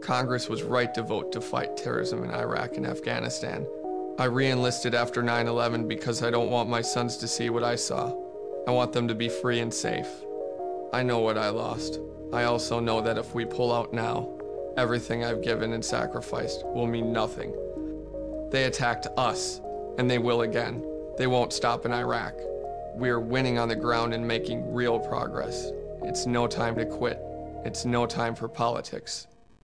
Congress was right to vote to fight terrorism in Iraq and Afghanistan. I re-enlisted after 9/11 because I don't want my sons to see what I saw. I want them to be free and safe. I know what I lost. I also know that if we pull out now, everything I've given and sacrificed will mean nothing. They attacked us, and they will again. They won't stop in Iraq. We are winning on the ground and making real progress. It's no time to quit. It's no time for politics.